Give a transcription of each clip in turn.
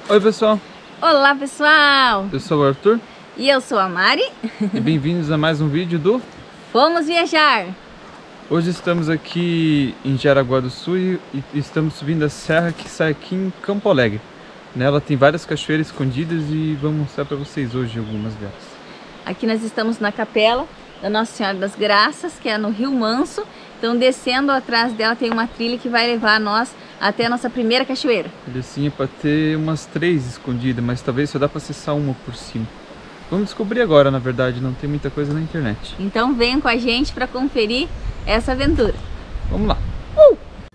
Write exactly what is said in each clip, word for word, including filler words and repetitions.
Oi pessoal! Olá pessoal! Eu sou o Arthur. E eu sou a Mari. E bem-vindos a mais um vídeo do Fomos Viajar! Hoje estamos aqui em Jaraguá do Sul e estamos subindo a serra que sai aqui em Campo Alegre. Nela tem várias cachoeiras escondidas e vamos mostrar para vocês hoje algumas delas. Aqui nós estamos na capela da Nossa Senhora das Graças, que é no Rio Manso. Então descendo atrás dela tem uma trilha que vai levar nós até a nossa primeira cachoeira. Ele assim é para ter umas três escondidas, mas talvez só dá para acessar uma por cima. Vamos descobrir agora, na verdade, não tem muita coisa na internet. Então venham com a gente para conferir essa aventura. Vamos lá! Uh!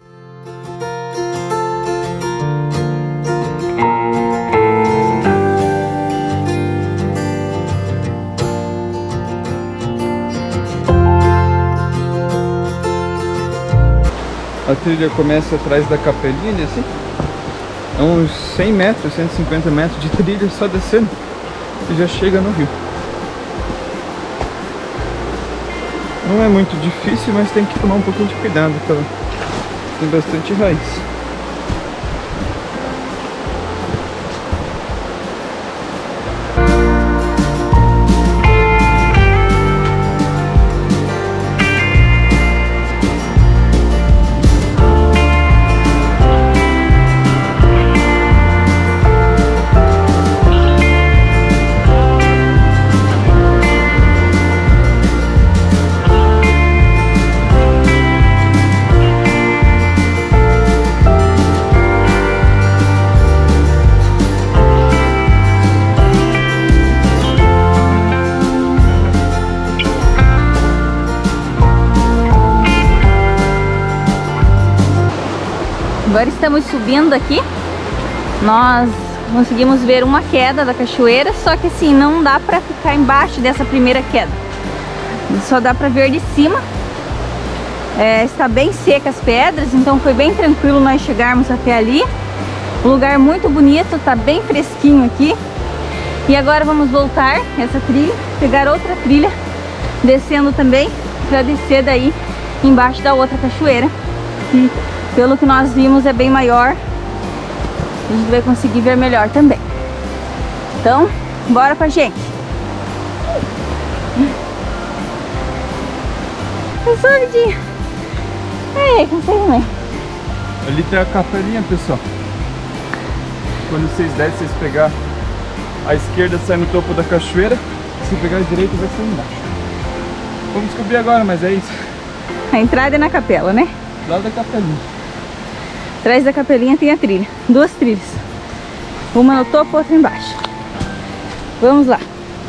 A trilha começa atrás da capelinha, assim. É uns cem metros, cento e cinquenta metros de trilha só descendo e já chega no rio. Não é muito difícil, mas tem que tomar um pouquinho de cuidado, porque ela tem bastante raiz. Agora estamos subindo aqui. Nós conseguimos ver uma queda da cachoeira, só que assim, não dá pra ficar embaixo dessa primeira queda. Só dá pra ver de cima. É, está bem seca as pedras, então foi bem tranquilo nós chegarmos até ali. Um lugar muito bonito, tá bem fresquinho aqui. E agora vamos voltar essa trilha, pegar outra trilha, descendo também, pra descer daí embaixo da outra cachoeira. E pelo que nós vimos é bem maior, a gente vai conseguir ver melhor também. Então, bora com a gente. Cansou, Vidinho? Ei, cansei também. Ali tem a capelinha, pessoal. Quando vocês descem, vocês pegar a esquerda, sai no topo da cachoeira. Se pegar a direita, vai sair embaixo. Vamos descobrir agora, mas é isso. A entrada é na capela, né? Lá da capelinha. Atrás da capelinha tem a trilha, duas trilhas, uma no topo, outra embaixo. Vamos lá.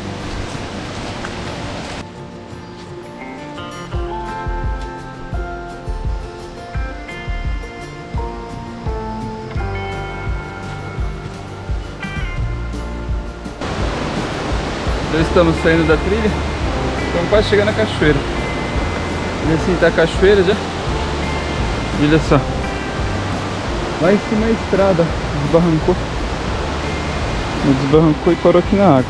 Já estamos saindo da trilha, estamos quase chegando na cachoeira. E assim tá a cachoeira já. E olha só. Lá em cima a estrada desbarrancou. Desbarrancou e parou aqui na água.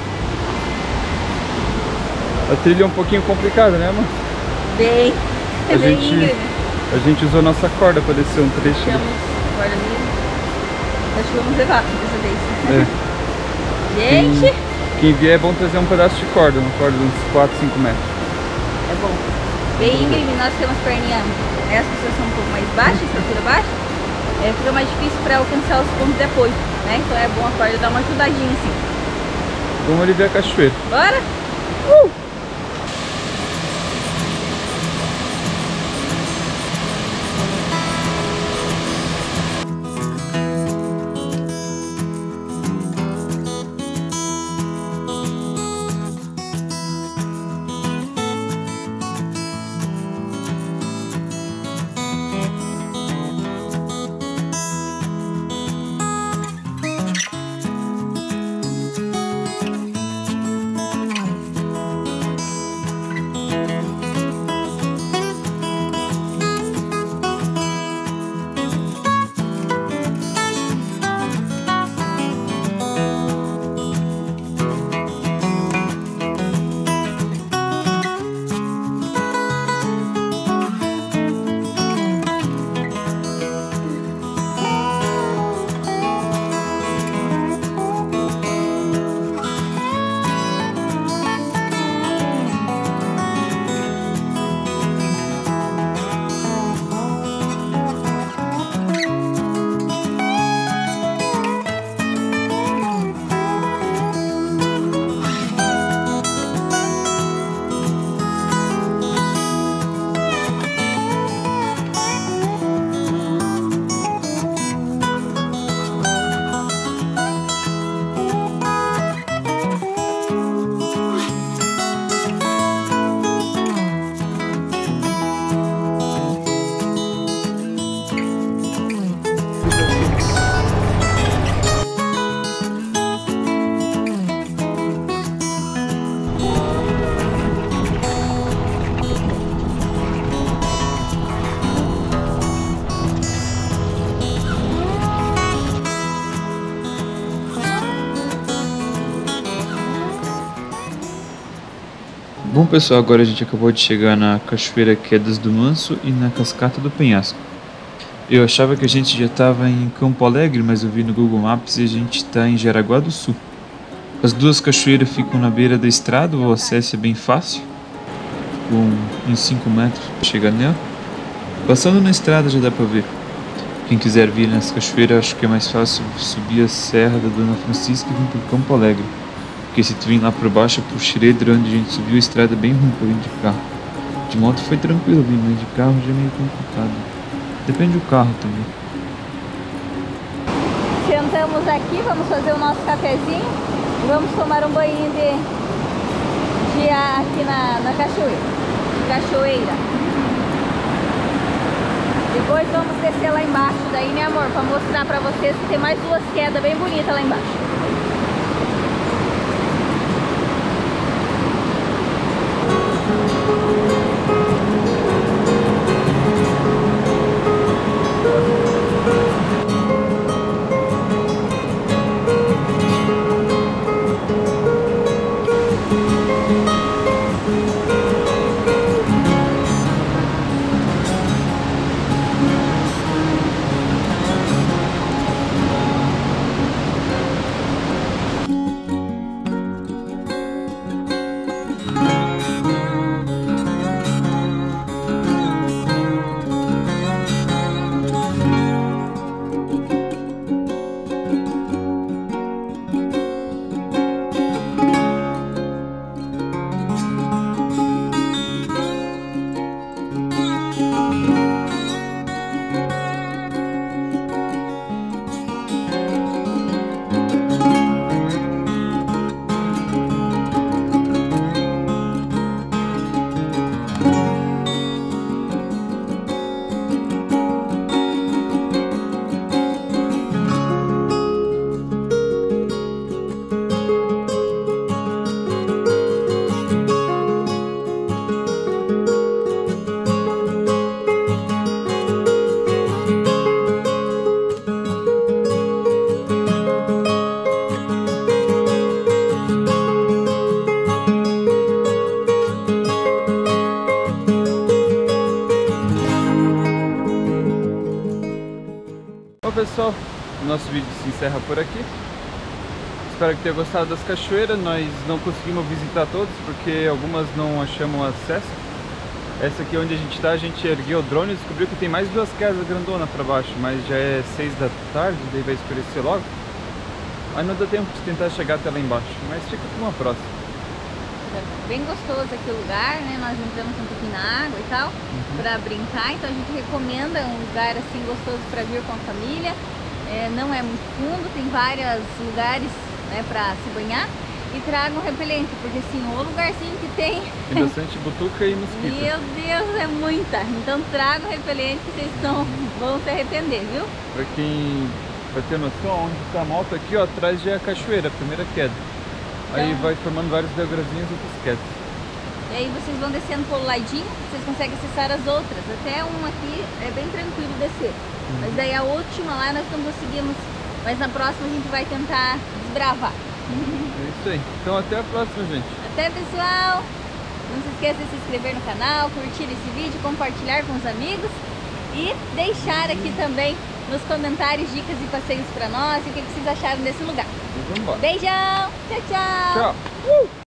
A trilha é um pouquinho complicada, né, amor? Bem, é a bem gente, íngreme. A gente usou nossa corda para descer um trecho. Deixamos corda ali. Acho que vamos levar dessa vez. É. Gente! Quem, quem vier é bom trazer um pedaço de corda, uma corda de uns quatro, cinco metros. É bom. Bem íngreme, nós temos perninha. Essas pessoas são um pouco mais baixas, estrutura baixa. É, fica mais difícil para alcançar os pontos de apoio, né? Então é bom a corda dar uma ajudadinha assim. Vamos ali ver a cachoeira. Bora? Uh! Bom pessoal, agora a gente acabou de chegar na Cachoeira Quedas do Manso e na Cascata do Penhasco. Eu achava que a gente já estava em Campo Alegre, mas eu vi no Google Maps e a gente está em Jaraguá do Sul. As duas cachoeiras ficam na beira da estrada, o acesso é bem fácil, com uns cinco metros para chegar nela. Passando na estrada já dá para ver. Quem quiser vir nessa cachoeira, acho que é mais fácil subir a Serra da Dona Francisca e vir para Campo Alegre. Porque se tu vir lá por baixo, pro Schroeder, onde a gente subiu, a estrada é bem ruim para vir de carro. De moto foi tranquilo vir, mas de carro já é meio complicado. Depende do carro também. Sentamos aqui, vamos fazer o nosso cafezinho e vamos tomar um banho de, de ar aqui na, na cachoeira. Cachoeira. Depois vamos descer lá embaixo daí, né amor? Pra mostrar pra vocês que tem mais duas quedas bem bonitas lá embaixo. Pessoal, o nosso vídeo se encerra por aqui. Espero que tenha gostado das cachoeiras. Nós não conseguimos visitar todas porque algumas não achamos acesso. Essa aqui onde a gente está, a gente ergueu o drone e descobriu que tem mais duas casas grandonas para baixo, mas já é seis da tarde, daí vai escurecer logo. Mas não dá tempo de tentar chegar até lá embaixo, mas fica para uma próxima. Bem gostoso aqui o lugar, né? Nós entramos um pouquinho na água e tal, uhum, para brincar, então a gente recomenda um lugar assim gostoso para vir com a família. É, não é muito fundo, tem vários lugares, né, para se banhar, e tragam repelente, porque assim, o lugarzinho que tem... Tem bastante butuca e mosquito. Meu Deus, é muita! Então tragam repelente que vocês não vão se arrepender, viu? Para quem vai ter noção, onde está a moto aqui, ó, atrás já é a cachoeira, a primeira queda. Aí então, vai formando vários degrauzinhos e outros quedas. E aí vocês vão descendo pelo ladinho, vocês conseguem acessar as outras. Até uma aqui é bem tranquilo descer. Uhum. Mas daí a última lá nós não conseguimos. Mas na próxima a gente vai tentar desbravar. É isso aí. Então até a próxima, gente. Até, pessoal! Não se esqueça de se inscrever no canal, curtir esse vídeo, compartilhar com os amigos. E deixar aqui também nos comentários dicas e passeios para nós e o que vocês acharam desse lugar. Vamos embora. Beijão! Tchau, tchau! Tchau! Uh!